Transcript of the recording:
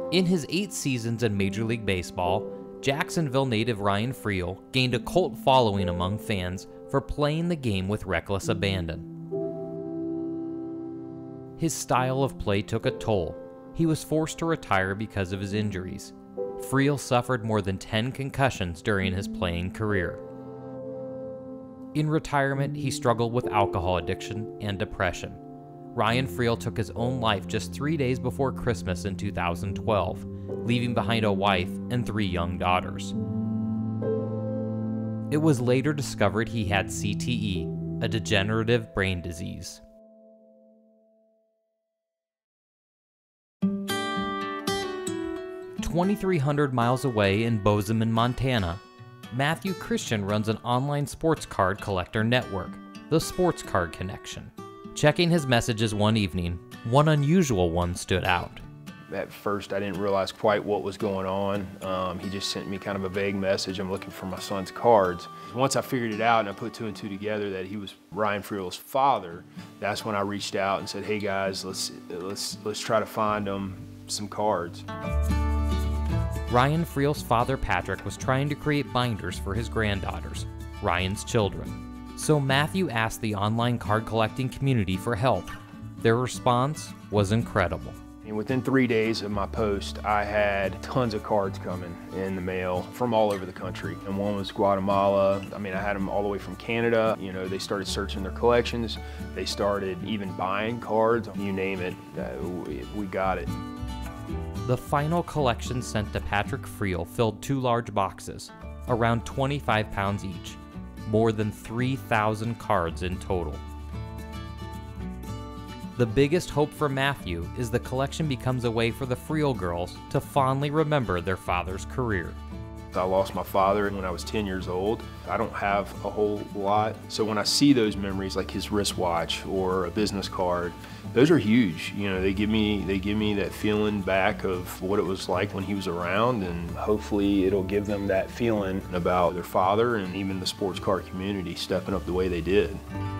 In his 8 seasons in Major League Baseball, Jacksonville native Ryan Freel gained a cult following among fans for playing the game with reckless abandon. His style of play took a toll. He was forced to retire because of his injuries. Freel suffered more than 10 concussions during his playing career. In retirement, he struggled with alcohol addiction and depression. Ryan Freel took his own life just 3 days before Christmas in 2012, leaving behind a wife and 3 young daughters. It was later discovered he had CTE, a degenerative brain disease. "2,300 miles away in Bozeman, Montana, Matthew Christian runs an online sports card collector network, the Sports Card Connection. Checking his messages one evening, one unusual one stood out. At first, I didn't realize quite what was going on. He just sent me kind of a vague message. I'm looking for my son's cards. Once I figured it out and I put 2 and 2 together that he was Ryan Freel's father, that's when I reached out and said, "Hey guys, let's try to find him some cards." Ryan Freel's father, Patrick, was trying to create binders for his granddaughters, Ryan's children. So Matthew asked the online card collecting community for help. Their response was incredible. And within 3 days of my post, I had tons of cards coming in the mail from all over the country. And one was Guatemala. I mean, I had them all the way from Canada. You know, they started searching their collections. They started even buying cards. You name it, we got it. The final collection sent to Patrick Freel filled 2 large boxes, around 25 pounds each, more than 3,000 cards in total. The biggest hope for Matthew is the collection becomes a way for the Freel girls to fondly remember their father's career. I lost my father when I was 10 years old. I don't have a whole lot. So when I see those memories, like his wristwatch or a business card, those are huge. You know, they give me that feeling back of what it was like when he was around, and hopefully it'll give them that feeling about their father and even the sports card community stepping up the way they did.